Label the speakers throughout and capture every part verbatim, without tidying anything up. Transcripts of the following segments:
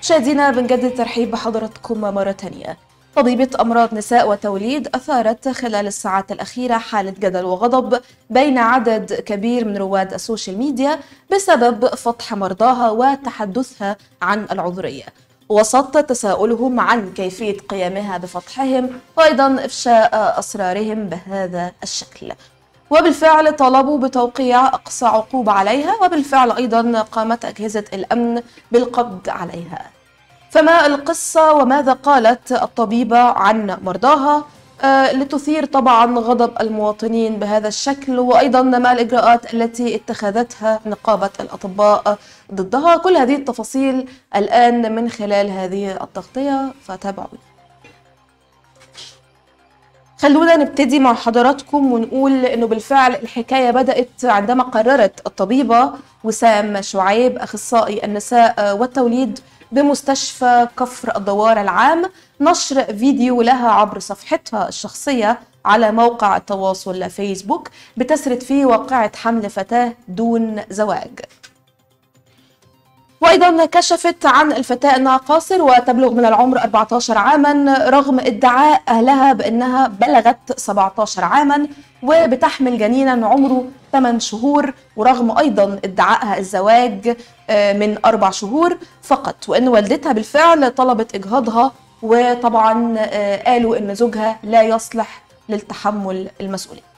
Speaker 1: مشاهدينا بنجدد الترحيب بحضراتكم مرة تانية. طبيبة أمراض نساء وتوليد أثارت خلال الساعات الأخيرة حالة جدل وغضب بين عدد كبير من رواد السوشيال ميديا بسبب فضح مرضاها وتحدثها عن العذرية، وسط تساؤلهم عن كيفية قيامها بفضحهم وأيضا إفشاء أسرارهم بهذا الشكل. وبالفعل طالبوا بتوقيع أقصى عقوبة عليها، وبالفعل أيضا قامت أجهزة الأمن بالقبض عليها. فما القصة وماذا قالت الطبيبة عن مرضاها آه لتثير طبعا غضب المواطنين بهذا الشكل، وأيضا ما الإجراءات التي اتخذتها نقابة الأطباء ضدها؟ كل هذه التفاصيل الآن من خلال هذه التغطية، فتابعوا. خلونا نبتدي مع حضراتكم ونقول انه بالفعل الحكايه بدات عندما قررت الطبيبه وسام شعيب اخصائي النساء والتوليد بمستشفى كفر الدوار العام نشر فيديو لها عبر صفحتها الشخصيه على موقع التواصل فيسبوك بتسرد فيه واقعه حمل فتاه دون زواج. وأيضا كشفت عن الفتاة أنها قاصر وتبلغ من العمر أربعة عشر عاما رغم ادعاء أهلها بأنها بلغت سبعة عشر عاما وبتحمل جنينا عمره ثمانية شهور، ورغم أيضا ادعائها الزواج من أربع شهور فقط، وأن والدتها بالفعل طلبت إجهاضها، وطبعا قالوا أن زوجها لا يصلح للتحمل المسؤولية.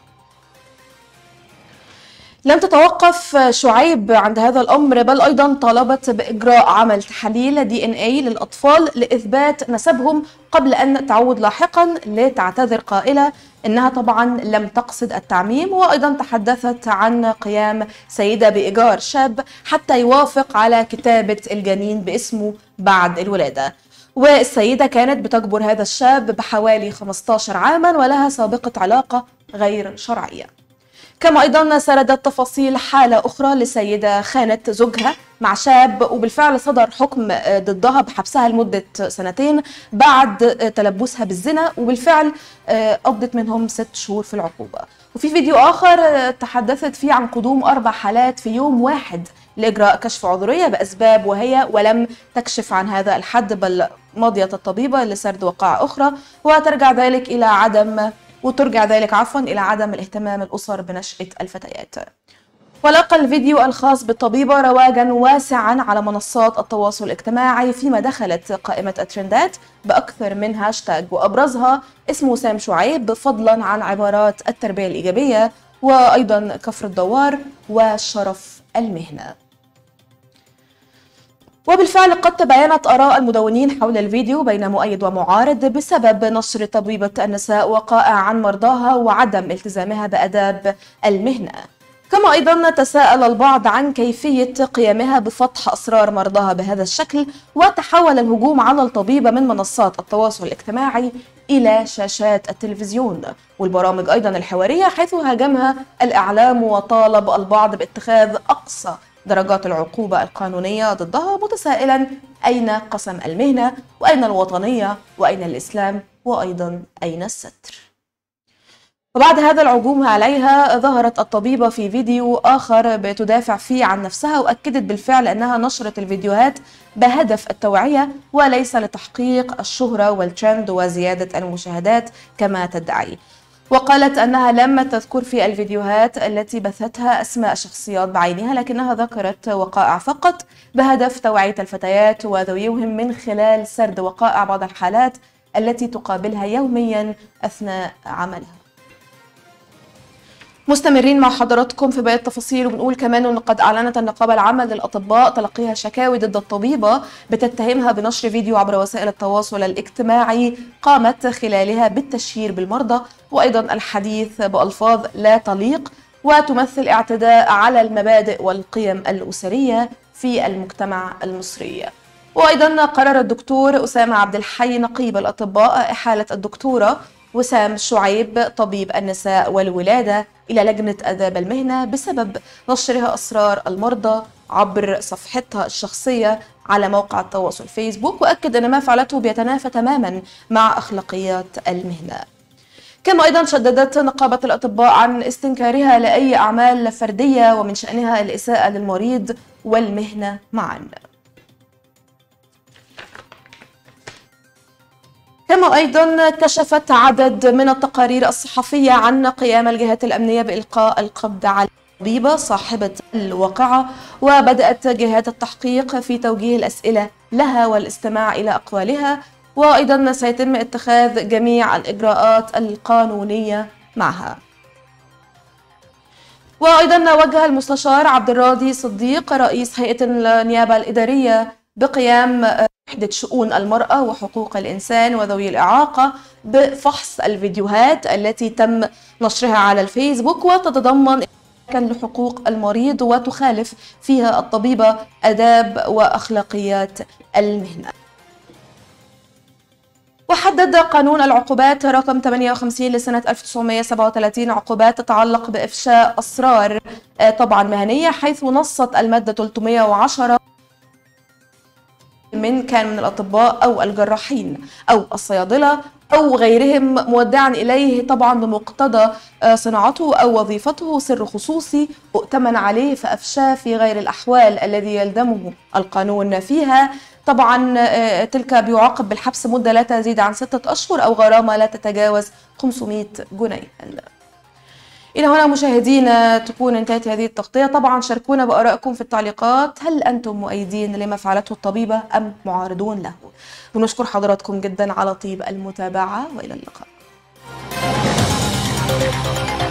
Speaker 1: لم تتوقف شعيب عند هذا الأمر، بل أيضا طالبت بإجراء عمل تحاليل دي إن إيه للأطفال لإثبات نسبهم قبل أن تعود لاحقا لتعتذر قائلة إنها طبعا لم تقصد التعميم. وأيضا تحدثت عن قيام سيدة بإيجار شاب حتى يوافق على كتابة الجنين باسمه بعد الولادة، والسيدة كانت بتجبر هذا الشاب بحوالي خمسة عشر عاما ولها سابقة علاقة غير شرعية. كما أيضا سردت تفاصيل حالة أخرى لسيدة خانت زوجها مع شاب، وبالفعل صدر حكم ضدها بحبسها لمدة سنتين بعد تلبسها بالزنا، وبالفعل قضت منهم ست شهور في العقوبة. وفي فيديو آخر تحدثت فيه عن قدوم أربع حالات في يوم واحد لإجراء كشف عذرية بأسباب وهي ولم تكشف عن هذا الحد، بل مضيت الطبيبة لسرد وقائع أخرى وترجع ذلك إلى عدم وترجع ذلك عفوا إلى عدم الاهتمام الأسر بنشأة الفتيات. ولقى الفيديو الخاص بالطبيبة رواجا واسعا على منصات التواصل الاجتماعي، فيما دخلت قائمة الترندات بأكثر من هاشتاج، وأبرزها اسم وسام شعيب فضلا عن عبارات التربية الإيجابية وأيضا كفر الدوار وشرف المهنة. وبالفعل قد تباينت آراء المدونين حول الفيديو بين مؤيد ومعارض بسبب نشر طبيبة النساء وقائع عن مرضاها وعدم التزامها بآداب المهنة. كما أيضا تساءل البعض عن كيفية قيامها بفضح أسرار مرضاها بهذا الشكل، وتحول الهجوم على الطبيبة من منصات التواصل الاجتماعي إلى شاشات التلفزيون والبرامج أيضا الحوارية، حيث هاجمها الإعلام وطالب البعض باتخاذ أقصى درجات العقوبة القانونية ضدها، متسائلا أين قسم المهنة وأين الوطنية وأين الإسلام وأيضا أين الستر. وبعد هذا الهجوم عليها ظهرت الطبيبة في فيديو آخر بتدافع فيه عن نفسها، وأكدت بالفعل أنها نشرت الفيديوهات بهدف التوعية وليس لتحقيق الشهرة والترند وزيادة المشاهدات كما تدعي. وقالت أنها لم تذكر في الفيديوهات التي بثتها أسماء شخصيات بعينها، لكنها ذكرت وقائع فقط بهدف توعية الفتيات وذويهم من خلال سرد وقائع بعض الحالات التي تقابلها يوميا أثناء عملها. مستمرين مع حضراتكم في باقي التفاصيل، وبنقول كمان أن قد أعلنت النقابة العامة للأطباء تلقيها شكاوي ضد الطبيبة بتتهمها بنشر فيديو عبر وسائل التواصل الاجتماعي قامت خلالها بالتشهير بالمرضى وأيضا الحديث بألفاظ لا تليق وتمثل اعتداء على المبادئ والقيم الأسرية في المجتمع المصري. وأيضا قرر الدكتور أسامة عبد الحي نقيب الأطباء إحالة الدكتورة وسام شعيب طبيب النساء والولادة إلى لجنة آداب المهنة بسبب نشرها أسرار المرضى عبر صفحتها الشخصية على موقع التواصل فيسبوك، وأكد أن ما فعلته بيتنافى تماما مع أخلاقيات المهنة. كما أيضا شددت نقابة الأطباء عن استنكارها لأي أعمال فردية ومن شأنها الإساءة للمريض والمهنة معا. كما أيضا كشفت عدد من التقارير الصحفية عن قيام الجهات الأمنية بإلقاء القبض على الطبيبة صاحبة الواقعة، وبدأت جهات التحقيق في توجيه الأسئلة لها والاستماع إلى أقوالها، وأيضا سيتم اتخاذ جميع الإجراءات القانونية معها. وأيضا وجه المستشار عبد الراضي صديق رئيس هيئة النيابة الإدارية بقيام وحدة شؤون المرأة وحقوق الإنسان وذوي الإعاقة بفحص الفيديوهات التي تم نشرها على الفيسبوك وتتضمن كان لحقوق المريض وتخالف فيها الطبيبة آداب وأخلاقيات المهنة. وحدد قانون العقوبات رقم ثمانية وخمسين لسنة ألف وتسعمائة وسبعة وثلاثين عقوبات تتعلق بإفشاء أسرار طبعا مهنية، حيث نصت المادة ثلاثمائة وعشرة من كان من الأطباء أو الجراحين أو الصيادلة أو غيرهم مودعا إليه طبعا بمقتضى صناعته أو وظيفته سر خصوصي اؤتمن عليه فأفشاه في غير الأحوال الذي يلزمه القانون فيها، طبعا تلك بيعاقب بالحبس مدة لا تزيد عن ستة أشهر أو غرامة لا تتجاوز خمسمائة جنيه. إلى هنا مشاهدينا تكون انتهت هذه التغطية. طبعا شاركونا بآرائكم في التعليقات، هل أنتم مؤيدين لما فعلته الطبيبة أم معارضون له؟ ونشكر حضراتكم جدا على طيب المتابعة وإلى اللقاء.